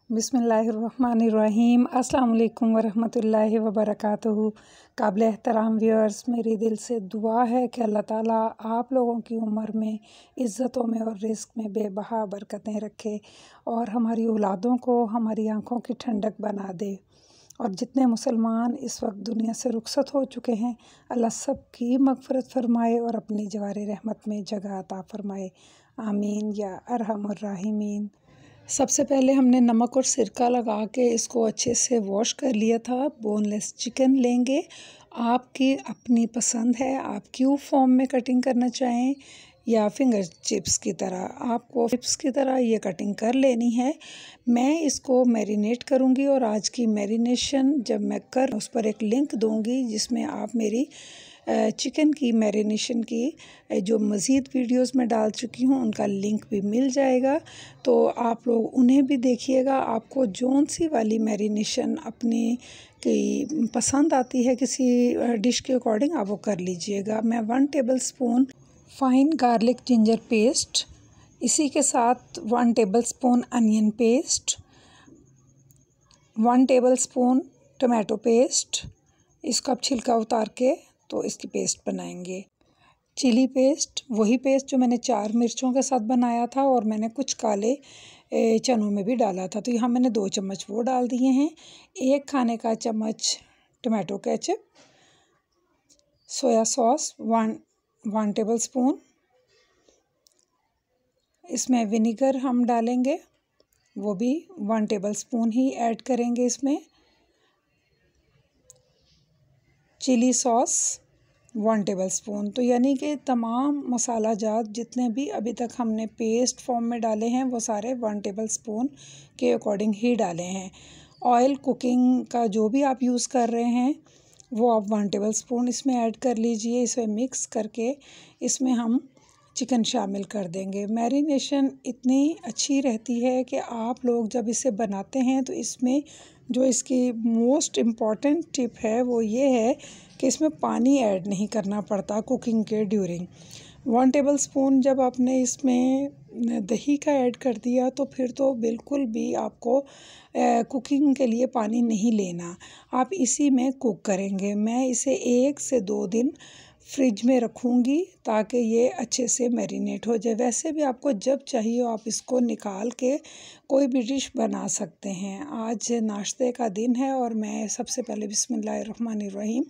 बिस्मिल्लाहिर्रहमानिर्रहीम। अस्सलाम वालेकुम वरहमतुल्लाहि वबरकातुहू। काबिल एहतराम व्यूअर्स, मेरी दिल से दुआ है कि अल्लाह ताला आप लोगों की उम्र में, इज़्ज़तों में और रिज़्क़ में बेबहा बरकतें रखे और हमारी औलादों को हमारी आँखों की ठंडक बना दे। और जितने मुसलमान इस वक्त दुनिया से रुखसत हो चुके हैं, अल्लाह सब की मग़फ़िरत फ़रमाए और अपनी जवार रहमत में जगह अता फ़रमाए। आमीन या अरहमुर राहिमीन। सबसे पहले हमने नमक और सिरका लगा के इसको अच्छे से वॉश कर लिया था। बोनलेस चिकन लेंगे, आपकी अपनी पसंद है, आप क्यूब फॉर्म में कटिंग करना चाहें या फिंगर चिप्स की तरह, आपको चिप्स की तरह ये कटिंग कर लेनी है। मैं इसको मैरिनेट करूँगी और आज की मैरिनेशन जब मैं कर उस पर एक लिंक दूँगी जिसमें आप मेरी चिकन की मैरिनेशन की जो मज़ीद वीडियोस में डाल चुकी हूँ उनका लिंक भी मिल जाएगा, तो आप लोग उन्हें भी देखिएगा। आपको जौन सी वाली मैरिनेशन अपनी की पसंद आती है किसी डिश के अकॉर्डिंग आप वो कर लीजिएगा। मैं 1 tablespoon fine garlic ginger paste, इसी के साथ 1 tablespoon onion paste, 1 tablespoon tomato paste, इसको आप छिलका उतार के तो इसकी पेस्ट बनाएंगे। चिली पेस्ट, वही पेस्ट जो मैंने 4 मिर्चों के साथ बनाया था और मैंने कुछ काले चनों में भी डाला था, तो यहाँ मैंने 2 चम्मच वो डाल दिए हैं। 1 खाने का चम्मच tomato ketchup, soya sauce 1 tablespoon, इसमें विनेगर हम डालेंगे वो भी 1 टेबलस्पून ही ऐड करेंगे इसमें। Chilli sauce 1 tablespoon. तो यानी कि तमाम मसाला जात जितने भी अभी तक हमने पेस्ट फॉर्म में डाले हैं वो सारे 1 टेबलस्पून के अकॉर्डिंग ही डाले हैं। ऑयल कुकिंग का जो भी आप यूज़ कर रहे हैं वो आप 1 टेबलस्पून इसमें ऐड कर लीजिए। इसे मिक्स करके इसमें हम चिकन शामिल कर देंगे। मैरिनेशन इतनी अच्छी रहती है कि आप लोग जब इसे बनाते हैं तो इसमें जो इसकी मोस्ट इम्पॉर्टेंट टिप है वो ये है कि इसमें पानी ऐड नहीं करना पड़ता कुकिंग के ड्यूरिंग। 1 टेबलस्पून जब आपने इसमें दही का ऐड कर दिया तो फिर तो बिल्कुल भी आपको कुकिंग के लिए पानी नहीं लेना, आप इसी में कुक करेंगे। मैं इसे 1 से 2 दिन फ्रिज में रखूँगी ताकि ये अच्छे से मैरिनेट हो जाए। वैसे भी आपको जब चाहिए आप इसको निकाल के कोई भी डिश बना सकते हैं। आज नाश्ते का दिन है और मैं सबसे पहले बिस्मिल्लाहिर्रहमानिर्रहीम,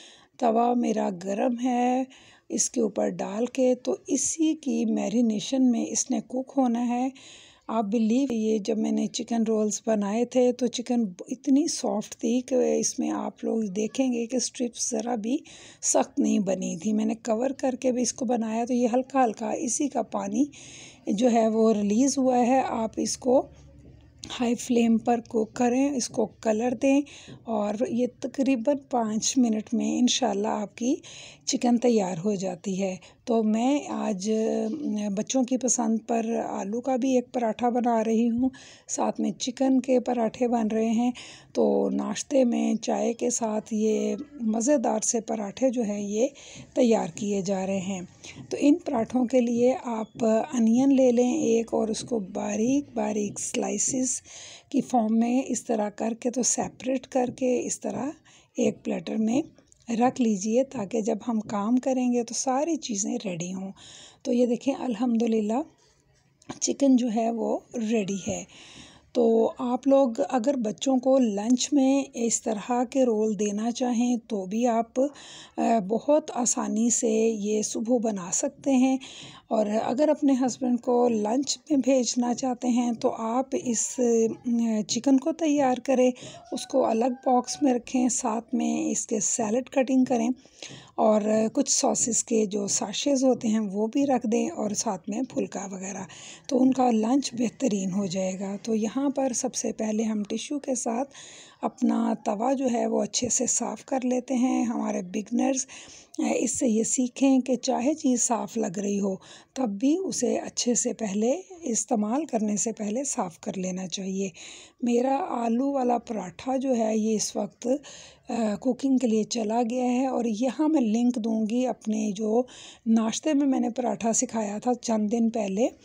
तवा मेरा गरम है, इसके ऊपर डाल के तो इसी की मैरिनेशन में इसने कुक होना है। आप बिलीव, ये जब मैंने चिकन रोल्स बनाए थे तो चिकन इतनी सॉफ्ट थी कि इसमें आप लोग देखेंगे कि स्ट्रिप्स ज़रा भी सख्त नहीं बनी थी। मैंने कवर करके भी इसको बनाया तो ये हल्का हल्का इसी का पानी जो है वो रिलीज़ हुआ है। आप इसको हाई फ्लेम पर कुक करें, इसको कलर दें और ये तकरीबन 5 मिनट में इंशाल्लाह आपकी चिकन तैयार हो जाती है। तो मैं आज बच्चों की पसंद पर आलू का भी एक पराठा बना रही हूँ, साथ में चिकन के पराठे बन रहे हैं। तो नाश्ते में चाय के साथ ये मज़ेदार से पराठे जो हैं ये तैयार किए जा रहे हैं। तो इन पराठों के लिए आप अनियन ले लें एक और उसको बारीक बारीक स्लाइसिस की फॉर्म में इस तरह करके तो सेपरेट करके इस तरह एक प्लेटर में रख लीजिए ताकि जब हम काम करेंगे तो सारी चीज़ें रेडी हों। तो ये देखें अल्हम्दुलिल्लाह चिकन जो है वो रेडी है। तो आप लोग अगर बच्चों को लंच में इस तरह के रोल देना चाहें तो भी आप बहुत आसानी से ये सुबह बना सकते हैं। और अगर अपने हस्बैंड को लंच में भेजना चाहते हैं तो आप इस चिकन को तैयार करें, उसको अलग बॉक्स में रखें, साथ में इसके सैलड कटिंग करें और कुछ सॉसेस के जो साशेज़ होते हैं वो भी रख दें और साथ में फुल्का वगैरह, तो उनका लंच बेहतरीन हो जाएगा। तो यहाँ पर सबसे पहले हम टिश्यू के साथ अपना तवा जो है वो अच्छे से साफ़ कर लेते हैं। हमारे बिगनर्स इससे ये सीखें कि चाहे चीज़ साफ़ लग रही हो तब भी उसे अच्छे से पहले इस्तेमाल करने से पहले साफ़ कर लेना चाहिए। मेरा आलू वाला पराठा जो है ये इस वक्त कुकिंग के लिए चला गया है और यहाँ मैं लिंक दूँगी अपने जो नाश्ते में मैंने पराठा सिखाया था चंद दिन पहले,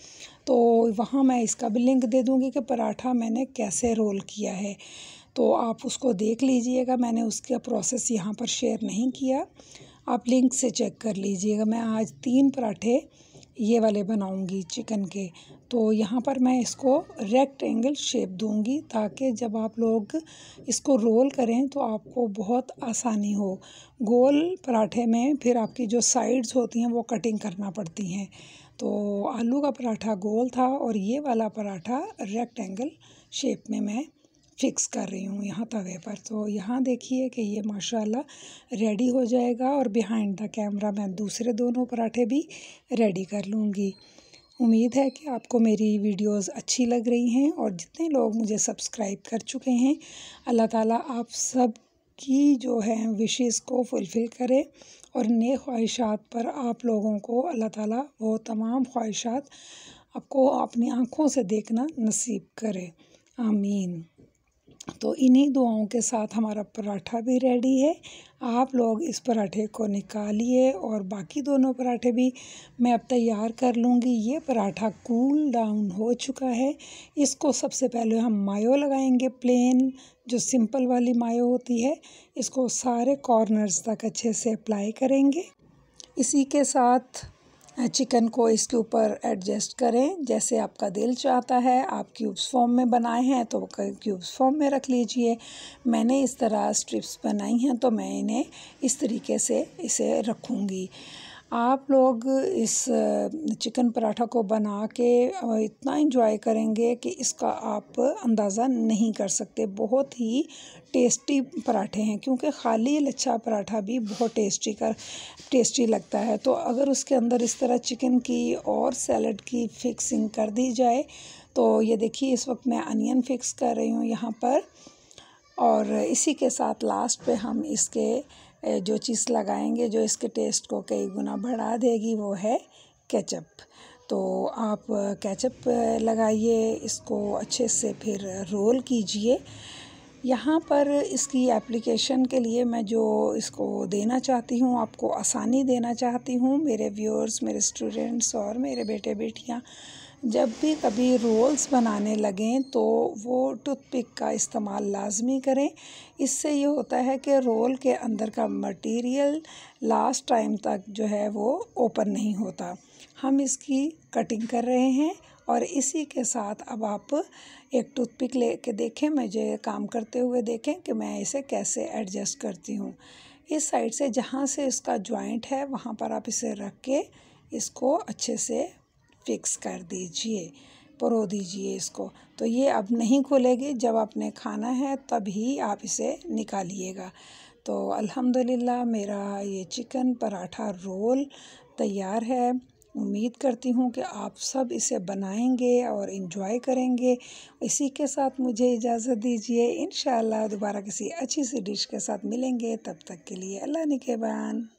तो वहाँ मैं इसका भी लिंक दे दूँगी कि पराठा मैंने कैसे रोल किया है, तो आप उसको देख लीजिएगा। मैंने उसका प्रोसेस यहाँ पर शेयर नहीं किया, आप लिंक से चेक कर लीजिएगा। मैं आज 3 पराठे ये वाले बनाऊंगी चिकन के, तो यहाँ पर मैं इसको रेक्टेंगल शेप दूंगी ताकि जब आप लोग इसको रोल करें तो आपको बहुत आसानी हो। गोल पराठे में फिर आपकी जो साइड्स होती हैं वो कटिंग करना पड़ती हैं। तो आलू का पराठा गोल था और ये वाला पराठा रेक्टेंगल शेप में मैं फिक्स कर रही हूँ यहाँ तवे पर। तो यहाँ देखिए कि ये माशाल्लाह रेडी हो जाएगा और बिहाइंड द कैमरा मैं दूसरे दोनों पराठे भी रेडी कर लूँगी। उम्मीद है कि आपको मेरी वीडियोस अच्छी लग रही हैं और जितने लोग मुझे सब्सक्राइब कर चुके हैं, अल्लाह ताला आप सब की जो है विशेस को फुलफ़िल करे और नेक ख्वाहिशात पर आप लोगों को अल्लाह ताला वो तमाम ख्वाहिशात आपको अपनी आँखों से देखना नसीब करे, आमीन। तो इन्हीं दुआओं के साथ हमारा पराठा भी रेडी है। आप लोग इस पराठे को निकालिए और बाकी दोनों पराठे भी मैं अब तैयार कर लूँगी। ये पराठा कूल डाउन हो चुका है। इसको सबसे पहले हम मायो लगाएंगे, प्लेन जो सिंपल वाली मायो होती है, इसको सारे कॉर्नर्स तक अच्छे से अप्लाई करेंगे। इसी के साथ चिकन को इसके ऊपर एडजस्ट करें जैसे आपका दिल चाहता है। आप क्यूब्स फॉर्म में बनाए हैं तो क्यूब्स फॉर्म में रख लीजिए। मैंने इस तरह स्ट्रिप्स बनाई हैं तो मैं इन्हें इस तरीके से इसे रखूँगी। आप लोग इस चिकन पराठा को बना के इतना एंजॉय करेंगे कि इसका आप अंदाज़ा नहीं कर सकते। बहुत ही टेस्टी पराठे हैं क्योंकि खाली लच्छा पराठा भी बहुत टेस्टी लगता है। तो अगर उसके अंदर इस तरह चिकन की और सैलड की फिक्सिंग कर दी जाए तो ये देखिए इस वक्त मैं अनियन फिक्स कर रही हूँ यहाँ पर, और इसी के साथ लास्ट पे हम इसके जो चीज़ लगाएंगे जो इसके टेस्ट को कई गुना बढ़ा देगी वो है केचप। तो आप केचप लगाइए, इसको अच्छे से फिर रोल कीजिए। यहाँ पर इसकी एप्लीकेशन के लिए मैं जो इसको देना चाहती हूँ, आपको आसानी देना चाहती हूँ मेरे व्यूअर्स, मेरे स्टूडेंट्स और मेरे बेटे बेटियाँ, जब भी कभी रोल्स बनाने लगें तो वो टूथपिक का इस्तेमाल लाजमी करें। इससे ये होता है कि रोल के अंदर का मटेरियल लास्ट टाइम तक जो है वो ओपन नहीं होता। हम इसकी कटिंग कर रहे हैं और इसी के साथ अब आप एक टूथपिक लेके देखें, मुझे काम करते हुए देखें कि मैं इसे कैसे एडजस्ट करती हूँ। इस साइड से जहाँ से इसका जॉइंट है वहाँ पर आप इसे रख के इसको अच्छे से फिक्स कर दीजिए, परो दीजिए इसको। तो ये अब नहीं खुलेगी, जब आपने खाना है तभी आप इसे निकालिएगा। तो अल्हम्दुलिल्लाह मेरा ये चिकन पराठा रोल तैयार है। उम्मीद करती हूँ कि आप सब इसे बनाएंगे और इन्जॉय करेंगे। इसी के साथ मुझे इजाज़त दीजिए। इंशाअल्लाह दोबारा किसी अच्छी सी डिश के साथ मिलेंगे। तब तक के लिए अल्लाह निगहबान।